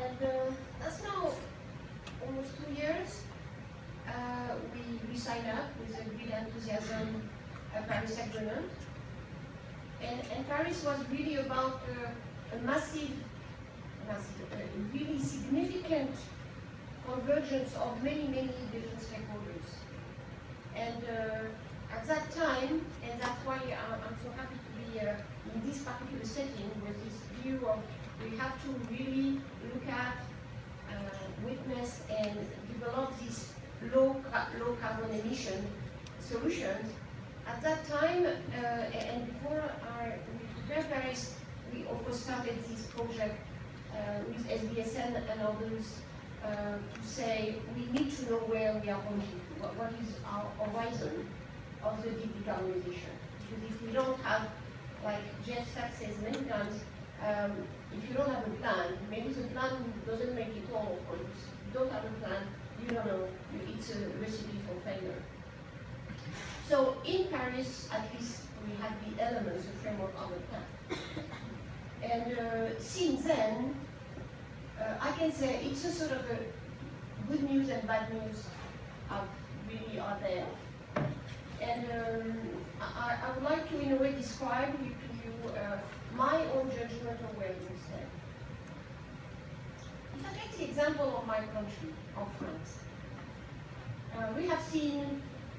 And that's now almost 2 years. We signed up with a great enthusiasm a Paris Agreement. And Paris was really about a massive, really significant convergence of many different stakeholders. And at that time, and that's why I'm so happy to be in this particular setting with this view of we have to really look at, witness, and develop these low carbon emission solutions. At that time, and before we prepared Paris, we also started this project with SBSN and others to say we need to know where we are going to, what is our horizon of the decarbonization. Because if we don't have, like Jeff Sachs says many times, if you don't have a plan, maybe the plan doesn't make it all for you. If you don't have a plan, you don't know, it's a recipe for failure. So in Paris, at least we had the elements, the framework of the plan. And since then, I can say it's a sort of a good news and bad news really are there. And I would like to, in a way, describe to you my own judgment of where we stand. If I take the example of my country, of France, we have seen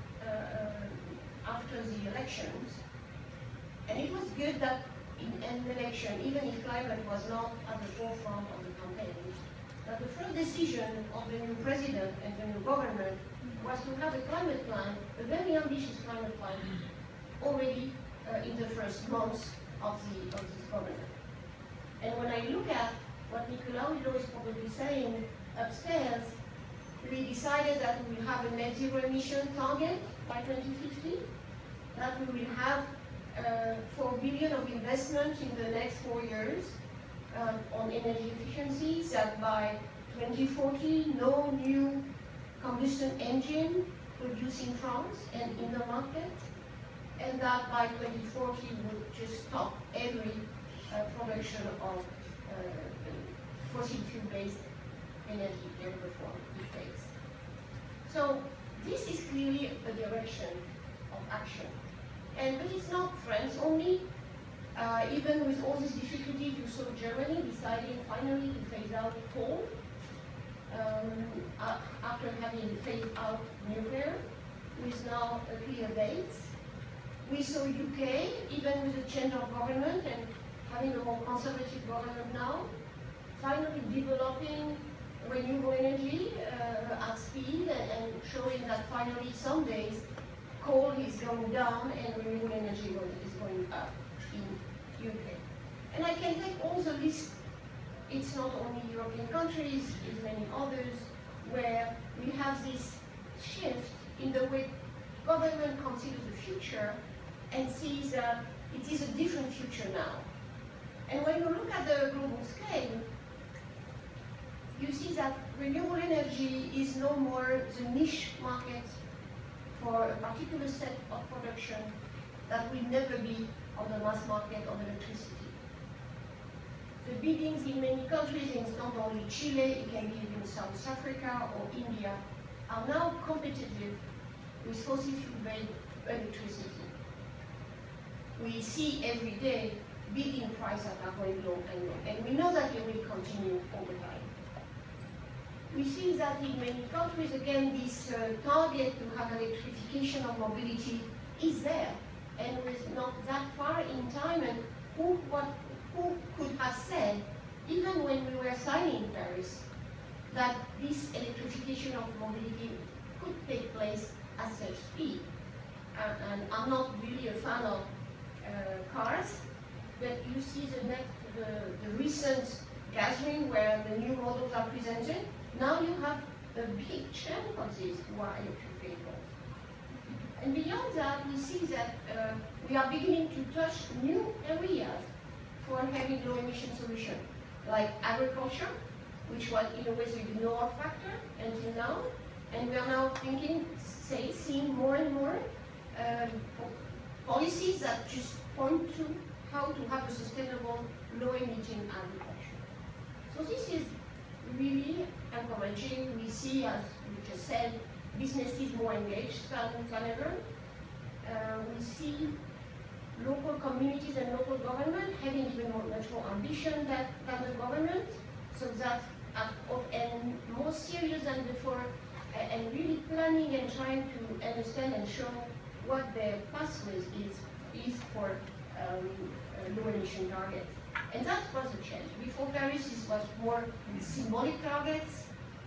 after the elections, and it was good that in an election, even if climate was not at the forefront of the campaign, that the first decision of the new president and the new government was to have a climate plan, a very ambitious climate plan, already in the first months of this government. And when I look at what Nicolas Hulot is probably saying upstairs, we decided that we will have a net zero emission target by 2050, that we will have 4 billion of investment in the next 4 years on energy efficiencies, that by 2040 no new combustion engine produced in France and in the market, and that by 2040 would just stop every production of fossil fuel-based energy in the form it takes. So this is clearly a direction of action. But it's not France only. Even with all this difficulty, you saw Germany deciding finally to phase out coal after having phased out nuclear, with now a clear date. We saw UK, even with a change of government and having a more conservative government now, finally developing renewable energy at speed and showing that finally some days coal is going down and renewable energy is going up in UK. And I can take all the list. It's not only European countries, it's many others, where we have this shift in the way government considers the future and sees that it is a different future now. And when you look at the global scale, you see that renewable energy is no more the niche market for a particular set of production that will never be on the mass market of electricity. The biddings in many countries, and it's not only Chile, it can be even South Africa or India, are now competitive with fossil fuel-based electricity. We see every day bidding prices that are going low and low, and we know that it will continue over time. We see that in many countries, again, this target to have electrification of mobility is there, and was not that far in time. And who could have said, even when we were signing Paris, that this electrification of mobility could take place at such speed? And I'm not really a fan of cars, but you see the recent gathering where the new models are presented. Now you have a big chunk of these who are electric vehicles. And beyond that, we see that we are beginning to touch new areas for having low emission solutions, like agriculture, which was in a way the ignored factor until now. And we are now seeing more and more policies that just point to how to have a sustainable, low-emitting agriculture. So this is really encouraging. We see, as we just said, businesses more engaged than ever. We see local communities and local government having even much more ambition than the government, so that and more serious than before, and really planning and trying to understand and show what their pathways is for low emission targets. And that was a change. Before Paris, it was more symbolic targets,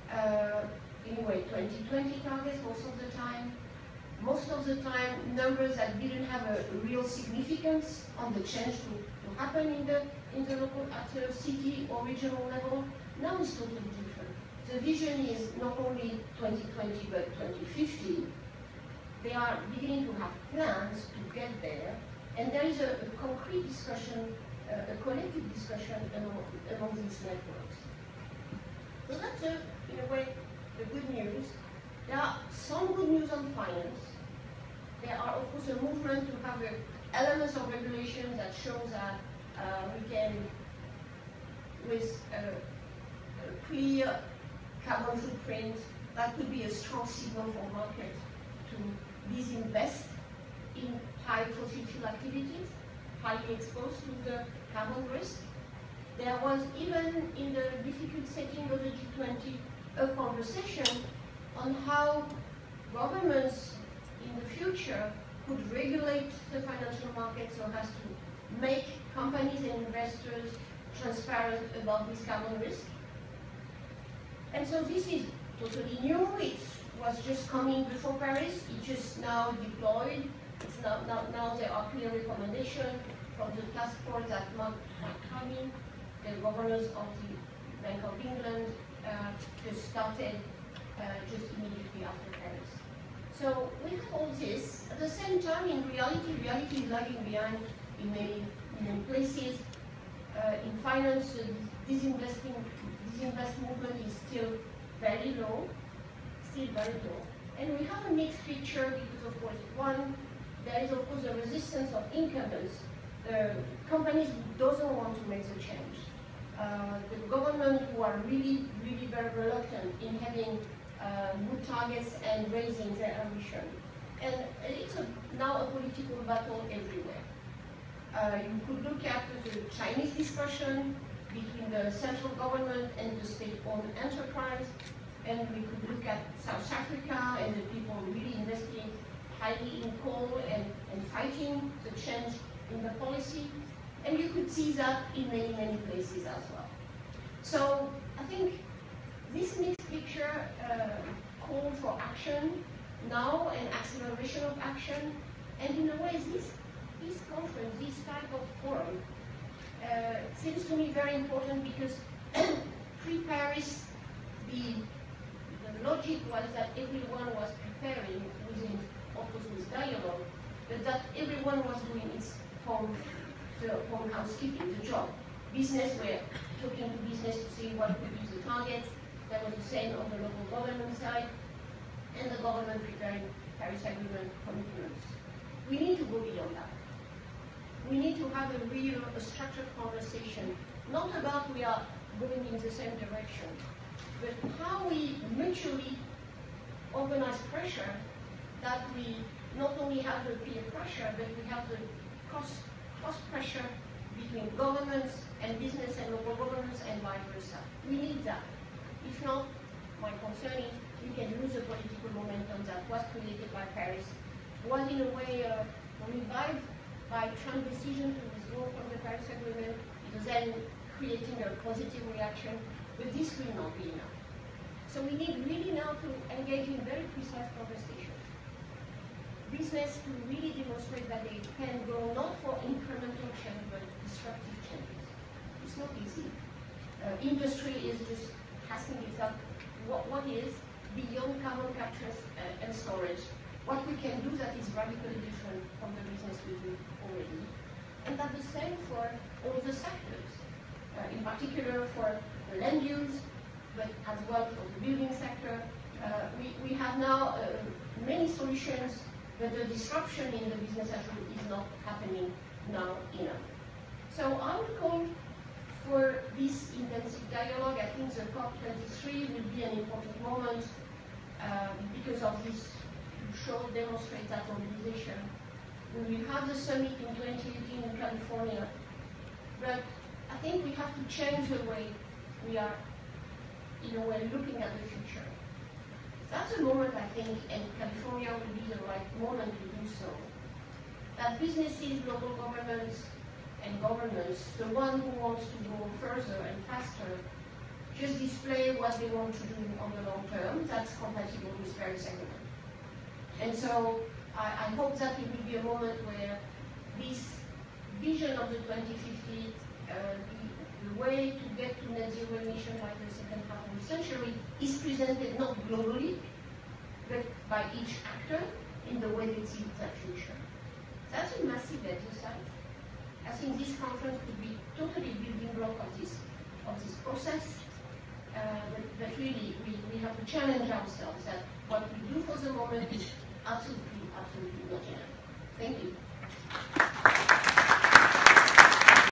anyway, 2020 targets most of the time. Most of the time, numbers that didn't have a real significance on the change to happen in the local, at the city or regional level. Now it's totally different. The vision is not only 2020 but 2050. They are beginning to have plans to get there, and there is a concrete discussion, a collective discussion among these networks. So that's, in a way, the good news. There are some good news on finance. There are, of course, a movement to have elements of regulation that show that we can, with a clear carbon footprint, that could be a strong signal for market to disinvest in high fossil fuel activities, highly exposed to the carbon risk. There was even in the difficult setting of the G20 a conversation on how governments in the future could regulate the financial market so as to make companies and investors transparent about this carbon risk. And so this is totally new. It was just coming before Paris. It just now deployed. It's now there are clear recommendations from the task force that might come in. The governors of the Bank of England just started just immediately after Paris. So we have all this. At the same time, in reality is lagging behind in many places. In finance, disinvest movement is still very low, And we have a mixed picture because, of course, one, there is, of course, a resistance of incumbents. The companies doesn't want to make the change. The government who are really very reluctant in having good targets and raising their ambition. And it's now a political battle everywhere. You could look at the Chinese discussion between the central government and the state-owned enterprise, and we could look at South Africa and the people really investing highly in coal and fighting the change in the policy. And you could see that in many places as well. So I think this mixed picture calls for action now and acceleration of action. And in a way, this conference, this type of forum, seems to me very important because pre-Paris, the logic was that everyone was preparing within, of course, with dialogue, but that everyone was doing its home housekeeping, the job. Business were talking to business to see what would be the targets. That was the same on the local government side, and the government preparing Paris Agreement commitments. We need to go beyond that. We need to have a structured conversation, not about we are going in the same direction, but how we mutually organize pressure, that we not only have the peer pressure, but we have the cost pressure between governments and business and local governments and vice versa. We need that. If not, my concern is we can lose the political momentum that was created by Paris, was in a way revived by Trump's decision to withdraw from the Paris Agreement. It was then creating a positive reaction, but this will not be enough. So we need really now to engage in very precise conversations. Business to really demonstrate that they can go not for incremental change, but disruptive changes. It's not easy. Industry is just asking itself, what is beyond carbon capture and storage? What we can do that is radically different from the business we do already. And that's the same for all the sectors, in particular for the land use, but as well for the building sector. We have now many solutions, but the disruption in the business actually is not happening now enough. So I would call for this intensive dialogue. I think think the COP23 will be an important moment because of this to demonstrate that mobilization. We will have the summit in 2018 in California, but I think we have to change the way we are, in a way, looking at the future. That's a moment, I think, and California will be the right moment to do so. That businesses, local governments, and governments, the one who wants to go further and faster, just display what they want to do on the long term that's compatible with Paris Agreement. And so I hope that it will be a moment where this vision of the 2050, the way to get to net zero emission by the second half of the century is presented not globally, but by each actor in the way they see that future. That's a massive exercise. I think this conference could be totally building block of this process. But really, we have to challenge ourselves that what we do for the moment is absolutely not enough.